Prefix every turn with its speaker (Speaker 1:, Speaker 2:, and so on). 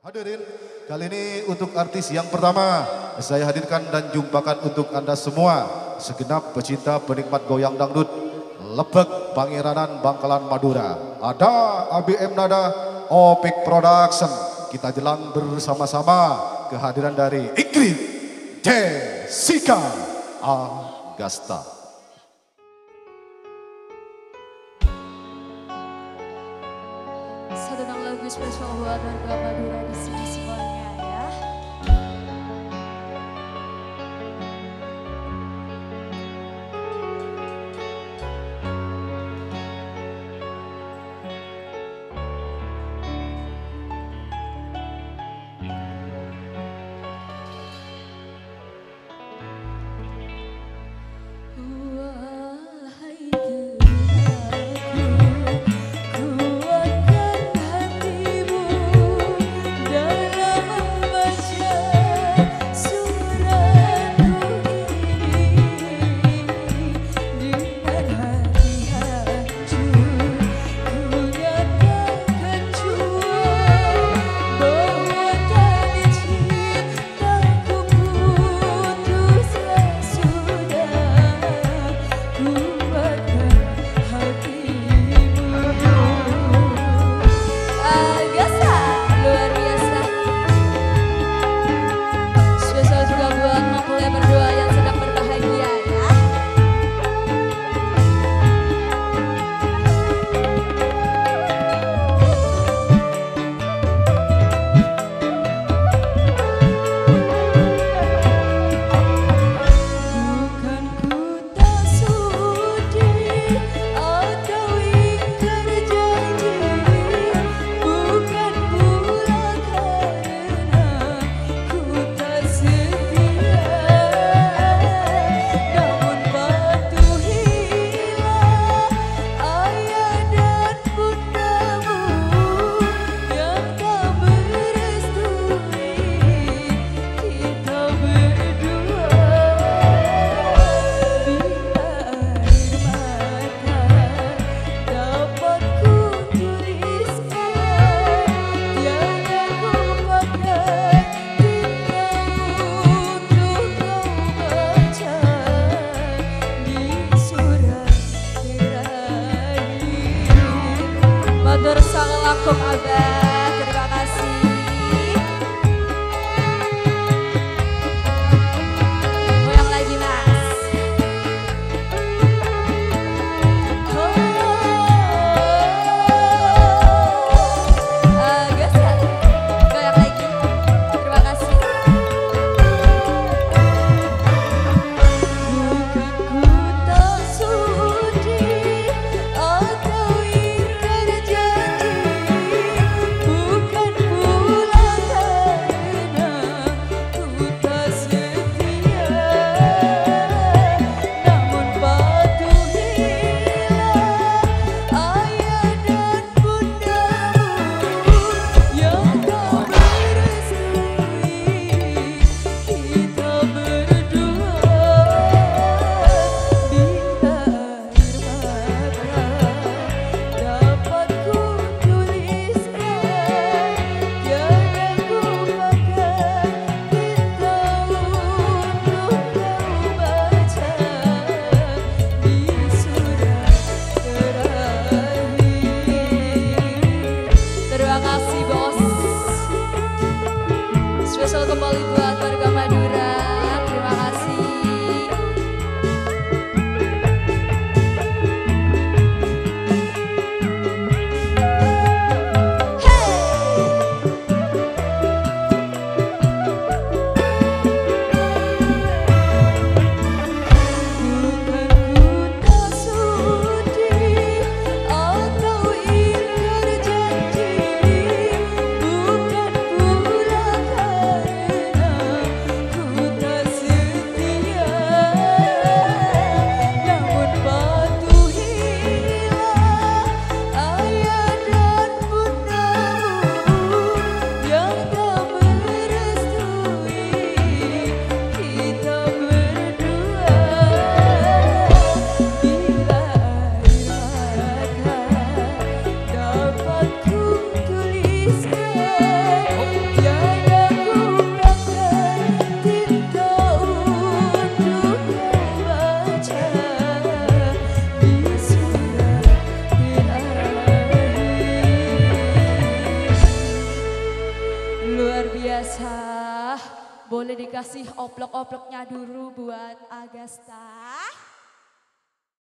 Speaker 1: Hadirin, kali ini untuk artis yang pertama saya hadirkan dan jumpakan untuk Anda semua, segenap pecinta penikmat goyang dangdut Lebek, Pangeranan, Bangkalan, Madura. Ada ABM Nada, Opik Production. Kita jelang bersama-sama kehadiran dari Ingrid Jessica Agasta.
Speaker 2: Satu lagu spesial buat warga Madura di sini semuanya ya. Matur abah, terima kasih. Goyang lagi mas. Gasa, goyang lagi. Terima kasih. Bukan ku tak sudi atau ingkar janji. Spesial kembali buat warga Madura, terima kasih. Boleh dikasih oplok-oploknya dulu buat Agasta.